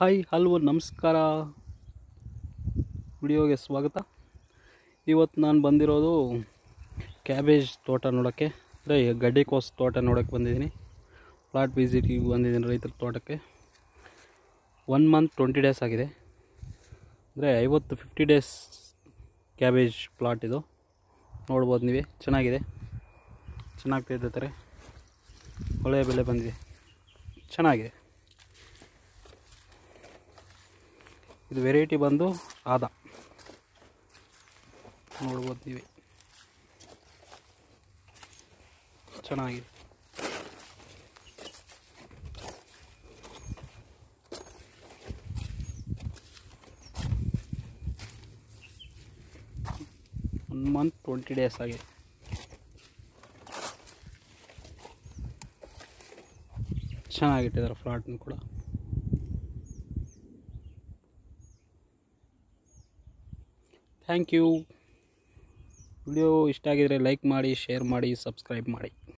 Hi hello ನಮಸ್ಕಾರ, ವಿಡಿಯೋಗೆ ಸ್ವಾಗತ. ಇವತ್ತು ನಾನು ಬಂದಿರೋದು ಕ್ಯಾಬೇಜ್ ತೋಟ ನೋಡೋಕ್ಕೆ, ಅಂದರೆ ಗಡ್ಡೆಕೋಸು ತೋಟ ನೋಡೋಕ್ಕೆ ಬಂದಿದ್ದೀನಿ. ಪ್ಲಾಟ್ ವಿಸಿಟಿಗೆ ಬಂದಿದ್ದೀನಿ ರೈತರ ತೋಟಕ್ಕೆ. 1 ಮಂತ್ 20 ಡೇಸ್ ಆಗಿದೆ. ಅಂದರೆ 50 ಡೇಸ್ ಕ್ಯಾಬೇಜ್ ಪ್ಲಾಟ್ ಇದು. ನೋಡ್ಬೋದು ನೀವೇ, ಚೆನ್ನಾಗಿದೆ, ಚೆನ್ನಾಗ್ತಿದ್ದಾರೆ, ಒಳ್ಳೆಯ ಬೆಲೆ ಬಂದಿದೆ, ಚೆನ್ನಾಗಿದೆ. ಇದು ವೆರೈಟಿ ಬಂದು ಆದ, ನೋಡ್ಬೋದು ನೀವೇ, ಚೆನ್ನಾಗಿದೆ. ಒನ್ ಮಂತ್ 20 ಡೇಸ್ ಆಗಿದೆ. ಚೆನ್ನಾಗಿಟ್ಟಿದ್ದಾರೆ ಫ್ಲಾಟ್ನ ಕೂಡ. Thank you. ವಿಡಿಯೋ ಇಷ್ಟ ಆಗಿದರೆ ಲೈಕ್ ಮಾಡಿ, ಶೇರ್ ಮಾಡಿ, ಸಬ್ಸ್ಕ್ರೈಬ್ ಮಾಡಿ.